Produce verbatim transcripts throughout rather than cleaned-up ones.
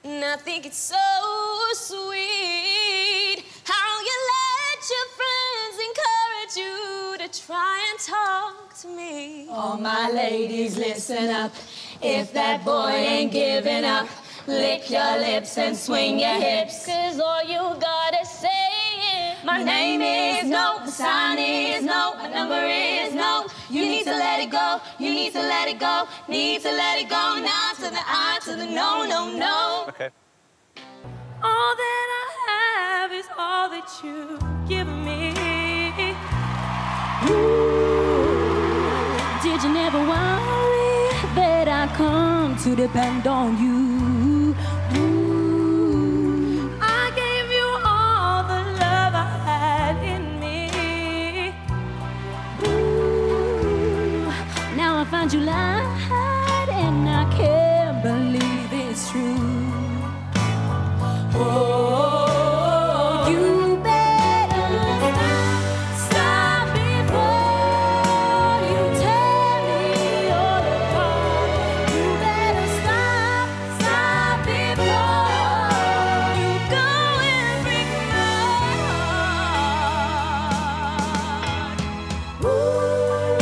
And I think it's so sweet how you let your friends encourage you to try and talk to me. All my ladies, listen up. If that boy ain't giving up, lick your lips and swing your hips. Cause all you gotta say is, my name is no, the sign is no, my number is no. You need to let it go, you need to let it go, need to let it go. Now to the I, to the no, no, no. Okay. all that I have is all that you've given me. Ooh, did you never worry that I come to depend on you? Ooh, I gave you all the love I had in me. Ooh, now I find you lied and I can't believe it's true. Oh, you better stop before you tear me all apart. You better stop, stop before you go and break my heart. Ooh,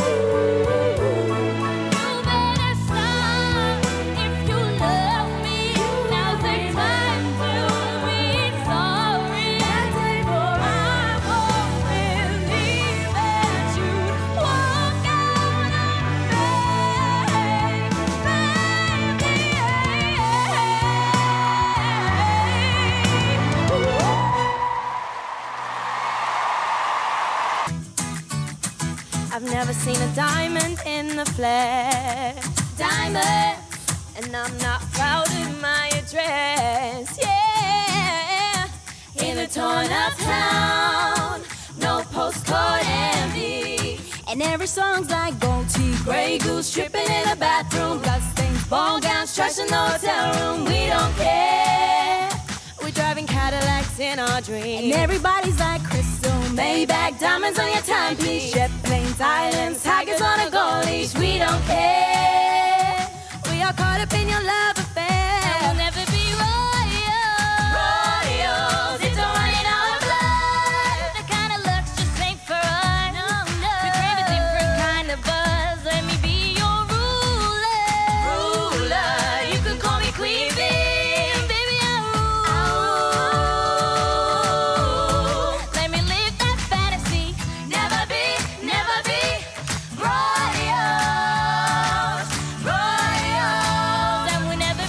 you better stop if you love me. Now's the time to be sorry. For I won't believe that you walk out on me, baby. I've never seen a diamond in the flesh. Diamond. And I'm not proud of my address, yeah. In a torn up town, no postcode envy. And every song's like gold teeth, Grey Goose, tripping in the bathroom, bloodstains, ball gowns, trash in the hotel room. We don't care. We're driving Cadillacs in our dreams. And everybody's like crystal, Maybach, diamonds on your timepiece, jet planes, islands, tigers on a gold leash. We don't care. We are caught up in your love affair. And we'll never be royals. Royals, it don't run in our blood. The kind of looks just ain't for us. No, no. We crave a different kind of buzz. Let me be your ruler. Ruler, you can call me Queen Bee. Baby, I rule. Let me live that fantasy. Never be, never be royals. Royals, and we never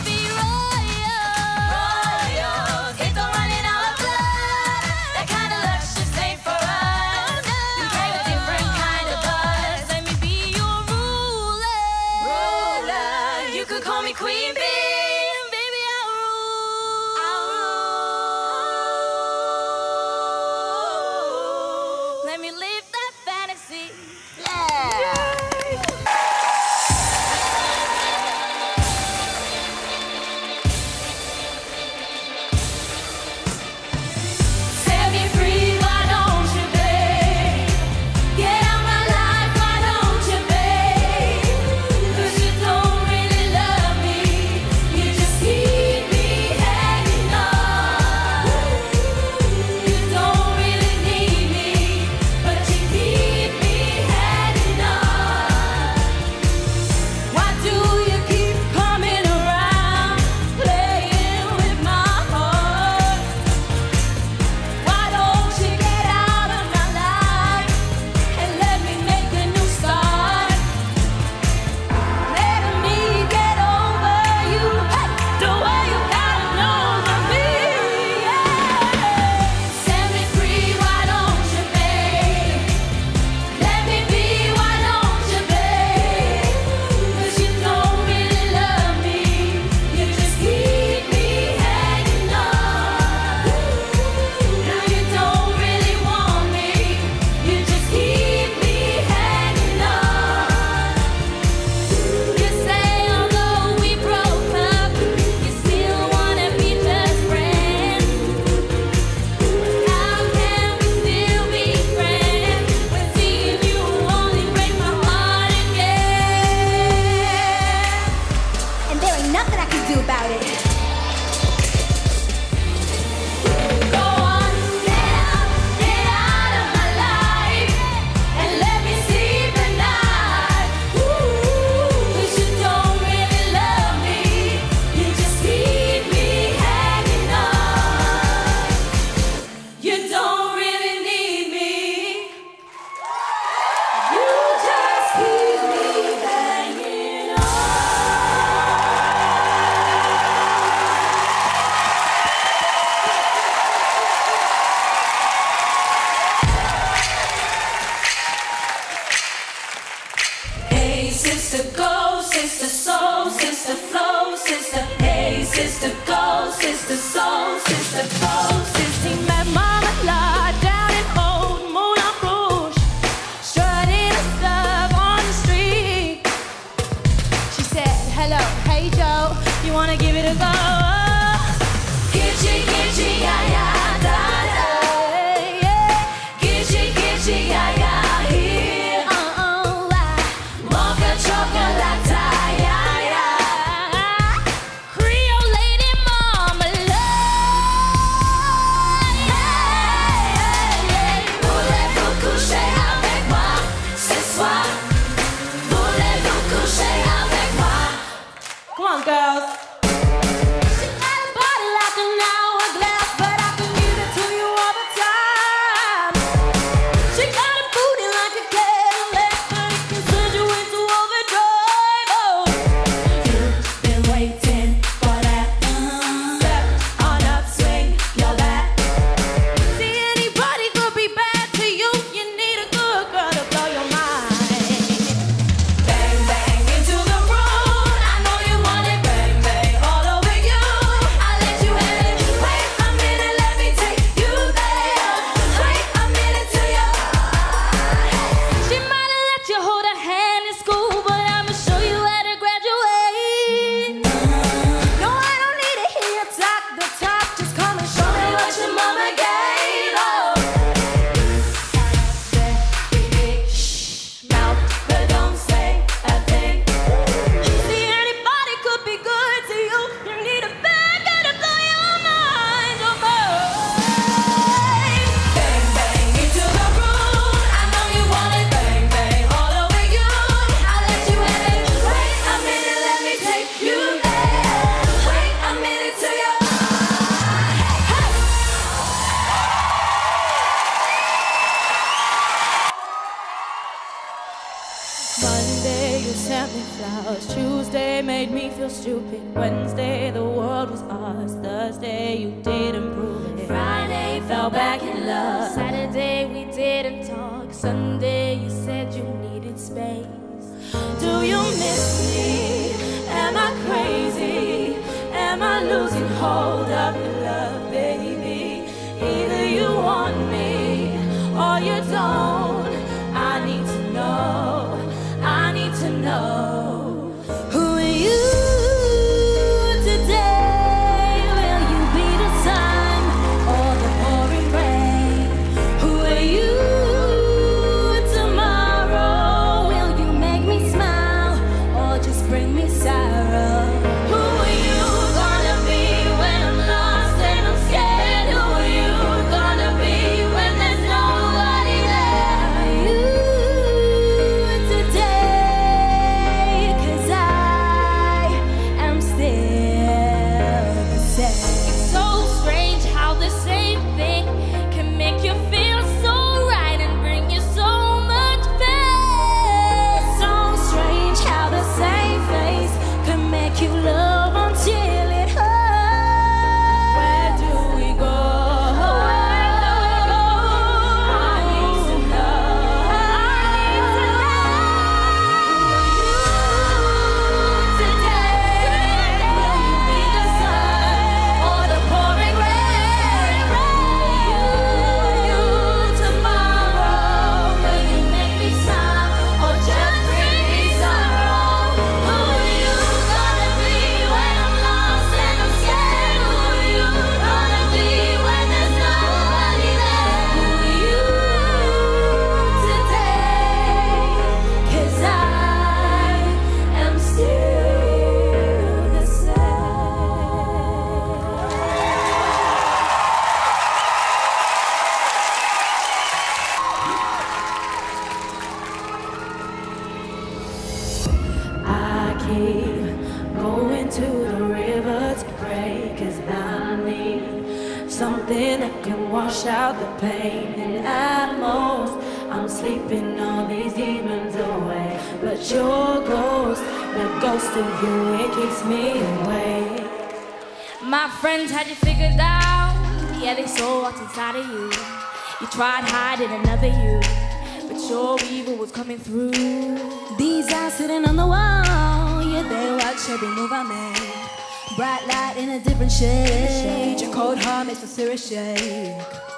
sister, soul sister, soul sister. He met Mama La down in Old Moulin Rouge, strutting her stuff on the street. She said, hello, hey Joe, you wanna give it a go? Gitchy, gitchy, yeah, yeah, da, da. Yeah, yeah. Gitchy, gitchy, yeah, yeah, here. Uh, oh, ah. Mocha chocolate, yeah, yeah. Creole lady mama love. Voulez-vous coucher avec moi ce soir? Voulez-vous coucher avec moi? Come on, girls. She got a body like an hourglass, but I can give it to you all the time. She got a booty like a Cadillac, but it can send you into overdrive. Oh, You've been waiting for that. step On upswing, you're back. see, anybody could be bad to you. You need a good girl to blow your mind. Bang, bang into the room. I know you want it. Bang, bang all over you. I'll let you have it. Wait a minute, let me take you there. Wait a minute till you're. She might have let you hold her hand in school, but I'ma show you how to graduate. No, I don't need to hear you talk the talk. Just come and show me what your mama gave. Oh, Shh, mouth, but don't say a thing. see, anybody could be good to you. You need a bad guy to blow your mind. Oh, boy. Bang, bang into the room. I know you want it. Bang, bang all over you. I'll let you have it. Wait a minute, let me take you there. Wait a minute till you're. Monday, you sent me flowers. Tuesday made me feel stupid. Wednesday, the world was ours. Thursday, you didn't prove it. Friday, fell back in love. Saturday, we didn't talk. Sunday, you said you needed space. Do you miss me? Am I crazy? Am I losing hold of your love, baby? Either you want me or you don't. I need to know. I need to know. Who are you today? Will you be the sun or the pouring rain? Who are you tomorrow? Will you make me smile or just bring me sorrow? Who are you gonna be when I'm lost and I'm scared? Who are you gonna be when there's nobody there? Are you today? 'Cause I am still the same. It's so strange how the same thing can make you feel so right and bring you so much pain. So strange how the same face can make you love until it hurts. Where do we go? Where do we go? I need to know. I need to know. Today, will you be the sun or the pouring rain? You, you tomorrow, will you make me smile or just bring me sorrow? Who are you gonna be when I'm lost and I'm scared? Who are you gonna be when there's nobody there? Who are you today? 'Cause I am still the same. I keep going to the river to pray, 'cause I need something that can wash out the pain. And at most, I'm sleeping all these demons away. But your ghost, the ghost of you, it keeps me awake. My friends had you figured out. Yeah, they saw what's inside of you. You tried hiding another you, but your evil was coming through. These eyes sitting on the wall, yeah, they watch every move I make. Bright light in a different shade. Your cold heart makes a serious shake.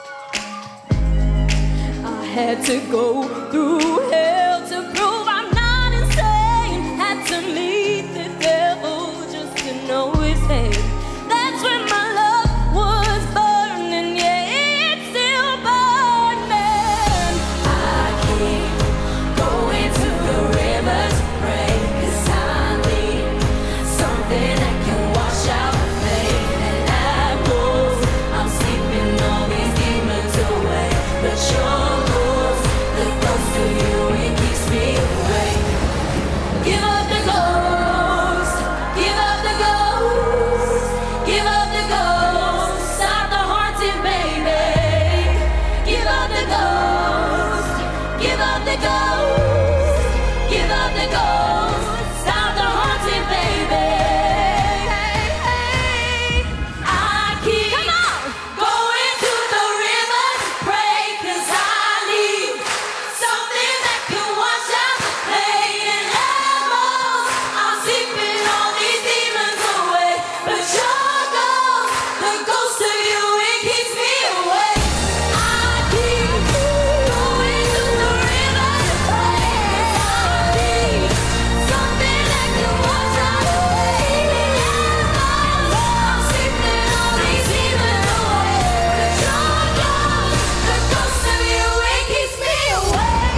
I had to go through hell to prove I'm not insane. Had to meet the devil just to know his name. That's when my love was burning, yeah, it's still burning. I keep going to the river to pray, 'cause I need something that can wash out the pain. And that goes, I'm sleeping all these demons away, but your ghost, the ghost of you, it keeps me awake. Give up the ghost, give up the ghost, give up the ghost, stop the haunting, baby. Give up the ghost, give up the ghost, give up the ghost, stop the haunting, baby. Hey, hey. I keep going to the river to pray, 'cause I need something that can wash out the pain. And at most, I'm sleeping all these demons away, but your ghost, the ghost of you, it keeps me awake. I keep going to the river to pray, 'cause I need something that can wash out the pain. And at most, I'm sleeping all these demons away, but your ghost, the ghost of you, it keeps me awake.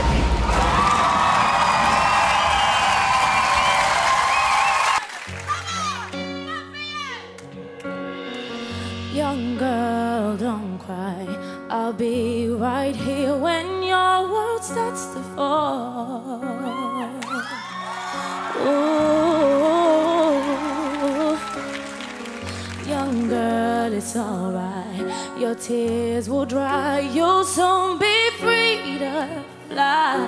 Young girl, don't cry. I'll be right here when your world starts to fall. Ooh, young girl, it's alright. Your tears will dry. You'll soon be free to fly.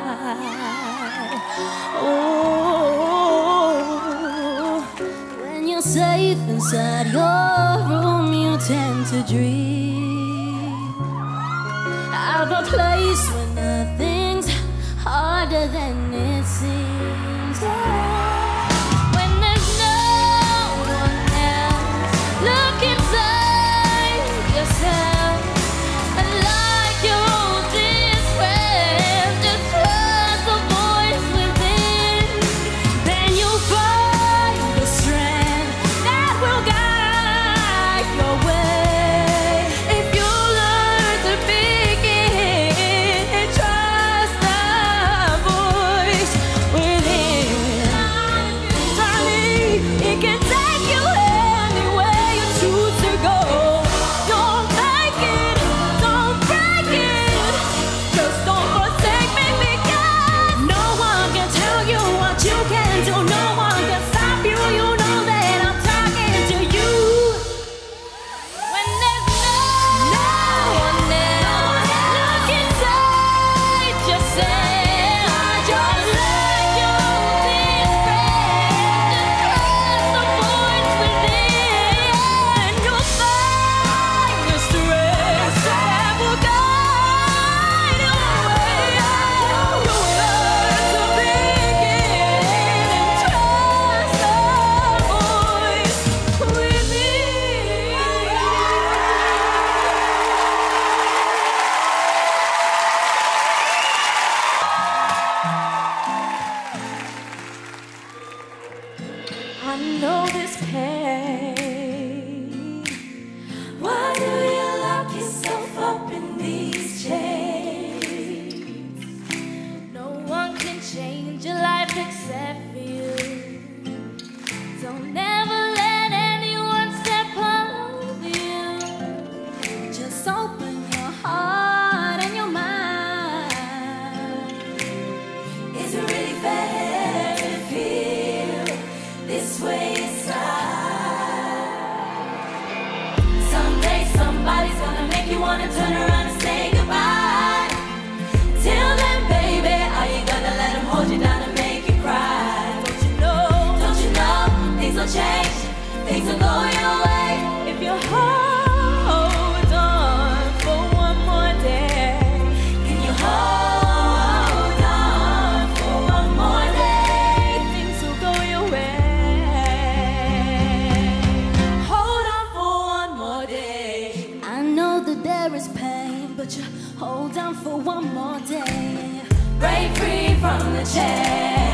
Ooh, when you're safe inside your room, you tend to dream of a place where nothing's harder than it seems. When there's no one else, look inside yourself, and like your oldest friend, just trust the voice within. Then you'll find the strength that will guide your way. If you learn to begin and trust the voice within. Darling, it can take you anywhere you choose to go. Don't make it, don't break it, just don't forsake me, because no one can tell you what you can do. No one can stop you. You know that I'm talking to you. When there's no one else, look inside yourself. Just like your oldest friend, just trust the voice within, and you'll find the strength that will guide your way. You learn to begin and trust the voice within. I know this pain. Why do you lock yourself up in these chains? No one can change your life except for you. Don't ever let anyone step all over you. Just open your heart and your mind. Is it really fair to feel this way inside? Someday somebody's gonna make you wanna turn around and say goodbye. Till then, baby, are you gonna let him hold you down and make you cry? Don't you know, don't you know, things will change, things will go your way if you hold on for one more day. Can you hold on for one more day? Things will go your way. would you hold on for one more day? Break free from the chain.